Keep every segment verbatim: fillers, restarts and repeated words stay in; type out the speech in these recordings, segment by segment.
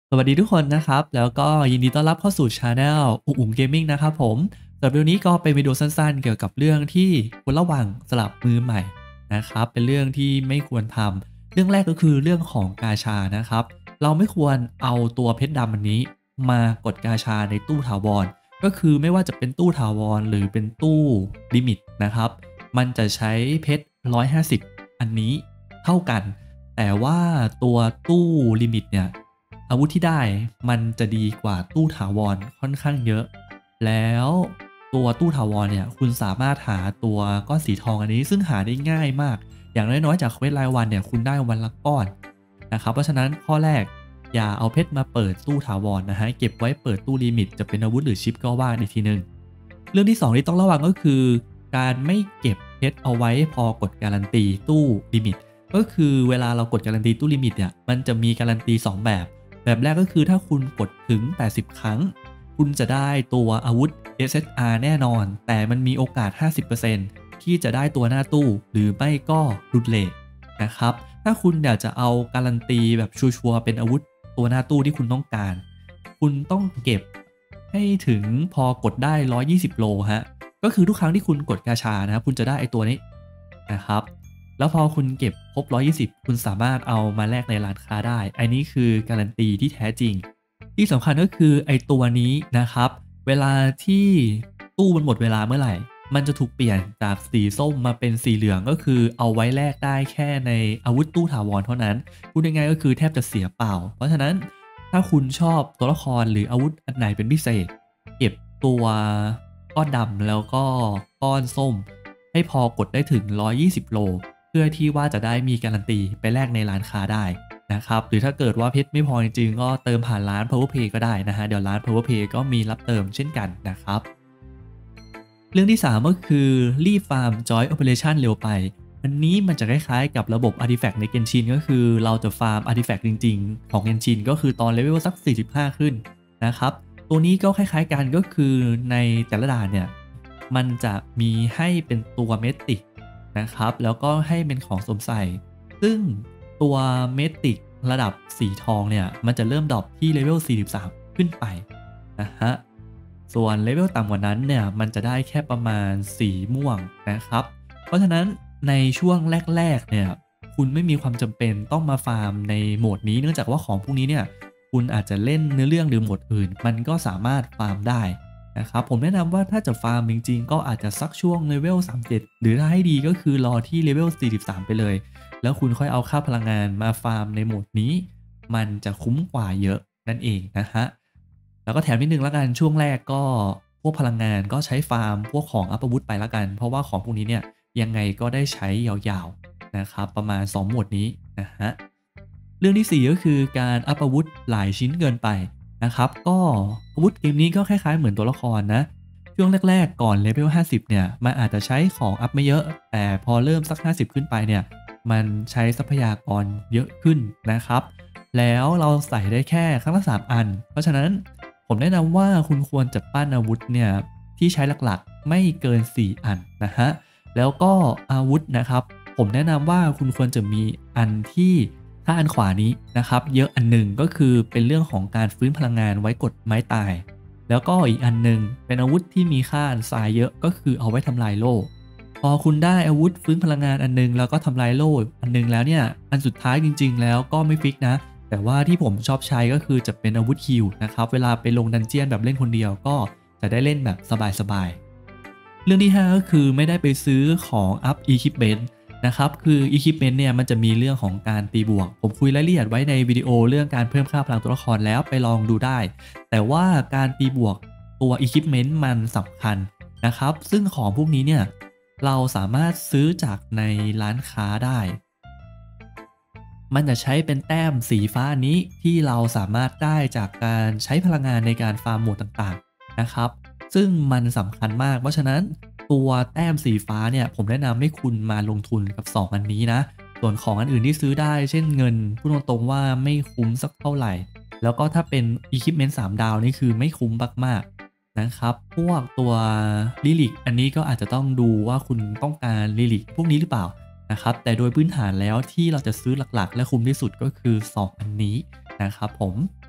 สวัสดีทุกคนนะครับแล้วก็ยินดีต้อนรับเข้าสู่ช anel อุ๋งอุ๋งเกมมิ่งนะครับผมสำหรับวิดีโอนี้ก็เป็นวิดีโอสั้นๆเกี่ยวกับเรื่องที่ควรระวังสำหรับมือใหม่นะครับเป็นเรื่องที่ไม่ควรทำเรื่องแรกก็คือเรื่องของกาชานะครับเราไม่ควรเอาตัวเพชรดำอันนี้มากดกาชาในตู้ถาวรก็คือไม่ว่าจะเป็นตู้ถาวรหรือเป็นตู้ลิมิตนะครับมันจะใช้เพชรหนึ่งร้อยห้าสิบอันนี้เท่ากันแต่ว่าตัวตู้ลิมิตเนี่ยอาวุธที่ได้มันจะดีกว่าตู้ถาวรค่อนข้างเยอะแล้วตัวตู้ถาวรเนี่ยคุณสามารถหาตัวก้อนสีทองอันนี้ซึ่งหาได้ง่ายมากอย่างน้อยๆจากเควสรายวันเนี่ยคุณได้วันละก้อนนะครับเพราะฉะนั้นข้อแรกอย่าเอาเพชรมาเปิดตู้ถาวรนะฮะเก็บไว้เปิดตู้ลิมิตจะเป็นอาวุธหรือชิปก็ว่าอีกทีหนึ่งเรื่องที่สองที่ต้องระวังก็คือการไม่เก็บเพชรเอาไว้พอกดการันตีตู้ลิมิตก็คือเวลาเรากดการันตีตู้ลิมิตเนี่ยมันจะมีการันตีสองแบบแบบแรกก็คือถ้าคุณกดถึงแปดสิบครั้งคุณจะได้ตัวอาวุธ เอส เอส อาร์ แน่นอนแต่มันมีโอกาส ห้าสิบเปอร์เซ็นต์ ที่จะได้ตัวหน้าตู้หรือไม่ก็รุดเลทนะครับถ้าคุณอยากจะเอาการันตีแบบชัวร์ๆเป็นอาวุธตัวหน้าตู้ที่คุณต้องการคุณต้องเก็บให้ถึงพอกดได้หนึ่งร้อยยี่สิบโลฮะก็คือทุกครั้งที่คุณกดกาชานะครับคุณจะได้ไอตัวนี้นะครับแล้วพอคุณเก็บครบหนึ่งร้อยยี่สิบคุณสามารถเอามาแลกในร้านค้าได้อันนี้คือการันตีที่แท้จริงที่สำคัญก็คือไอตัวนี้นะครับเวลาที่ตู้มันหมดเวลาเมื่อไหร่มันจะถูกเปลี่ยนจากสีส้มมาเป็นสีเหลืองก็คือเอาไว้แลกได้แค่ในอาวุธตู้ถาวรเท่านั้นพูดง่ายๆก็คือแทบจะเสียเปล่าเพราะฉะนั้นถ้าคุณชอบตัวละครหรืออาวุธอันไหนเป็นพิเศษเก็บตัวก้อนดำแล้วก็ก้อนส้มให้พอกดได้ถึงหนึ่งร้อยยี่สิบโลเพื่อที่ว่าจะได้มีการันตีไปแลกในร้านค้าได้นะครับหรือถ้าเกิดว่าเพชรไม่พอจริงๆก็เติมผ่านร้าน Powerplay ก็ได้นะฮะเดี๋ยวร้าน Powerplay ก็มีรับเติมเช่นกันนะครับเรื่องที่สามก็คือรีบฟาร์ม Joy Operation เร็วไปอันนี้มันจะคล้ายๆกับระบบ Artifact ใน Genshin ก็คือเราจะฟาร์ม Artifact จริงๆของ Genshin ก็คือตอนเลเวลสักสี่สิบห้าขึ้นนะครับตัวนี้ก็คล้ายๆกันก็คือในแต่ละด่านเนี่ยมันจะมีให้เป็นตัวเมติกนะครับแล้วก็ให้เป็นของสวมใส่ซึ่งตัวเมติกระดับสีทองเนี่ยมันจะเริ่มดรอปที่เลเวลสี่สิบสามขึ้นไปนะฮะส่วนเลเวลต่ำกว่านั้นเนี่ยมันจะได้แค่ประมาณสีม่วงนะครับเพราะฉะนั้นในช่วงแรกๆเนี่ยคุณไม่มีความจำเป็นต้องมาฟาร์มในโหมดนี้เนื่องจากว่าของพวกนี้เนี่ยคุณอาจจะเล่นเนื้อเรื่องหรือโหมดอื่นมันก็สามารถฟาร์มได้นะครับผมแนะนำว่าถ้าจะฟาร์มจริงๆก็อาจจะสักช่วงเลเวลสามสิบเจ็ดหรือถ้าให้ดีก็คือรอที่เลเวลสี่สิบสามไปเลยแล้วคุณค่อยเอาค่าพลังงานมาฟาร์มในโหมดนี้มันจะคุ้มกว่าเยอะนั่นเองนะฮะแล้วก็แถมนิดนึงแล้วกันช่วงแรกก็พวกพลังงานก็ใช้ฟาร์มพวกของอัปวุธไปแล้วกันเพราะว่าของพวกนี้เนี่ยยังไงก็ได้ใช้ยาวๆนะครับประมาณสองโหมดนี้นะฮะเรื่องที่สี่ก็คือการอัปอาวุธหลายชิ้นเกินไปนะครับก็อาวุธเกมนี้ก็คล้ายๆเหมือนตัวละครนะช่วงแรกๆก่อนเลเวลห้าสิบเนี่ยมันอาจจะใช้ของอัพไม่เยอะแต่พอเริ่มสักห้าสิบขึ้นไปเนี่ยมันใช้ทรัพยากรเยอะขึ้นนะครับแล้วเราใส่ได้แค่ครั้งละสามอันเพราะฉะนั้นผมแนะนำว่าคุณควรจัดปั้นอาวุธเนี่ยที่ใช้หลักๆไม่เกินสี่อันนะฮะแล้วก็อาวุธนะครับผมแนะนำว่าคุณควรจะมีอันที่ถ้าอันขวานี้นะครับเยอะอันหนึ่งก็คือเป็นเรื่องของการฟื้นพลังงานไว้กดไม้ตายแล้วก็อีกอันหนึ่งเป็นอาวุธที่มีค่าทรายเยอะก็คือเอาไว้ทำลายโล่พอคุณได้อาวุธฟื้นพลังงานอันนึงแล้วก็ทำลายโล่อันนึงแล้วเนี่ยอันสุดท้ายจริงๆแล้วก็ไม่ฟิกนะแต่ว่าที่ผมชอบใช้ก็คือจะเป็นอาวุธฮิลนะครับเวลาไปลงดันเจียนแบบเล่นคนเดียวก็จะได้เล่นแบบสบายๆเรื่องที่ห้าก็คือไม่ได้ไปซื้อของอัพ Equipment นะครับคือ Equipment เนี่ยมันจะมีเรื่องของการตีบวกผมคุยรายละเอียดไว้ในวิดีโอเรื่องการเพิ่มค่าพลังตัวละครแล้วไปลองดูได้แต่ว่าการตีบวกตัว Equipment มันสำคัญนะครับซึ่งของพวกนี้เนี่ยเราสามารถซื้อจากในร้านค้าได้มันจะใช้เป็นแต้มสีฟ้านี้ที่เราสามารถได้จากการใช้พลังงานในการฟาร์มโหมดต่างๆนะครับซึ่งมันสำคัญมากเพราะฉะนั้นตัวแต้มสีฟ้าเนี่ยผมแนะนำให้คุณมาลงทุนกับสองอันนี้นะส่วนของอันอื่นที่ซื้อได้เช่นเงินพูดตรงๆว่าไม่คุ้มสักเท่าไหร่แล้วก็ถ้าเป็น Equipment สามดาวนี่คือไม่คุ้มมากๆนะครับพวกตัวลิลิกอันนี้ก็อาจจะต้องดูว่าคุณต้องการลิลิกพวกนี้หรือเปล่านะครับแต่โดยพื้นฐานแล้วที่เราจะซื้อหลักๆและคุ้มที่สุดก็คือสองอันนี้นะครับผม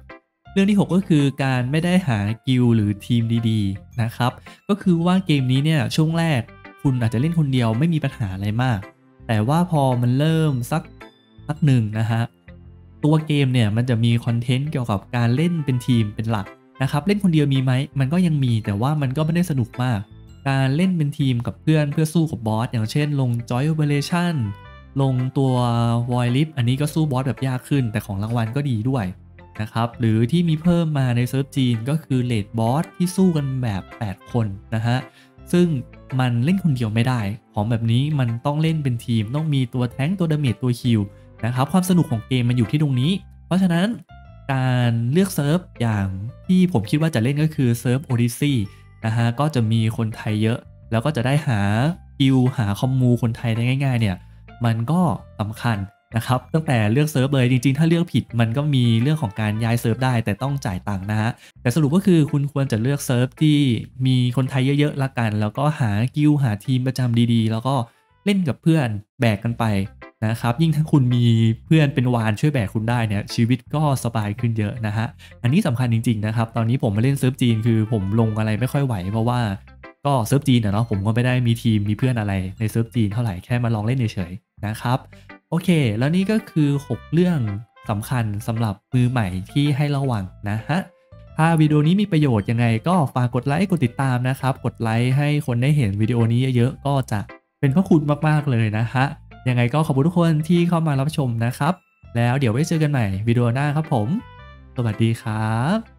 เรื่องที่หกก็คือการไม่ได้หากิลด์หรือทีมดีๆนะครับก็คือว่าเกมนี้เนี่ยช่วงแรกคุณอาจจะเล่นคนเดียวไม่มีปัญหาอะไรมากแต่ว่าพอมันเริ่มสักสักหนึ่งนะฮะตัวเกมเนี่ยมันจะมีคอนเทนต์เกี่ยวกับการเล่นเป็นทีมเป็นหลักนะครับเล่นคนเดียวมีไหมมันก็ยังมีแต่ว่ามันก็ไม่ได้สนุกมากการเล่นเป็นทีมกับเพื่อนเพื่อสู้กับบอสอย่างเช่นลง Joy Operation ลงตัว Void Rift อันนี้ก็สู้บอสแบบยากขึ้นแต่ของรางวัลก็ดีด้วยนะครับหรือที่มีเพิ่มมาในเซิร์ฟจีนก็คือเลดบอสที่สู้กันแบบแปดคนนะฮะซึ่งมันเล่นคนเดียวไม่ได้ของแบบนี้มันต้องเล่นเป็นทีมต้องมีตัวแท้งตัวดาเมจตัวคิวนะครับความสนุกของเกมมันอยู่ที่ตรงนี้เพราะฉะนั้นการเลือกเซิร์ฟอย่างที่ผมคิดว่าจะเล่นก็คือเซิร์ฟ Odyssey นะฮะก็จะมีคนไทยเยอะแล้วก็จะได้หากิลหาคอมมูคนไทยได้ง่ายๆเนี่ยมันก็สำคัญนะครับตั้งแต่เลือกเซิร์ฟเลยจริงๆถ้าเลือกผิดมันก็มีเรื่องของการย้ายเซิร์ฟได้แต่ต้องจ่ายตังค์นะฮะแต่สรุปก็คือคุณควรจะเลือกเซิร์ฟที่มีคนไทยเยอะๆละกันแล้วก็หากิลหาทีมประจำดีๆแล้วก็เล่นกับเพื่อนแบกกันไปนะครับยิ่งถ้าคุณมีเพื่อนเป็นวานช่วยแบกคุณได้เนี่ยชีวิตก็สบายขึ้นเยอะนะฮะอันนี้สำคัญจริงๆนะครับตอนนี้ผมมาเล่นเซิร์ฟจีนคือผมลงอะไรไม่ค่อยไหวเพราะว่าก็เซิร์ฟจีนอะเนาะผมก็ไม่ได้มีทีมมีเพื่อนอะไรในเซิร์ฟจีนเท่าไหร่แค่มาลองเล่นเฉยๆนะครับ โอเค แล้วนี่ก็คือหกเรื่องสำคัญสำหรับมือใหม่ที่ให้ระวังนะฮะ ถ้าวิดีโอนี้มีประโยชน์ยังไงก็ฝากกดไลค์กดติดตามนะครับ กดไลค์ให้คนได้เห็นวิดีโอนี้เยอะๆก็จะเป็นพระคุณมากๆเลยนะฮะ ยังไงก็ขอบคุณทุกคนที่เข้ามารับชมนะครับ แล้วเดี๋ยวไว้เจอกันใหม่วิดีโอหน้าครับผม สวัสดีครับ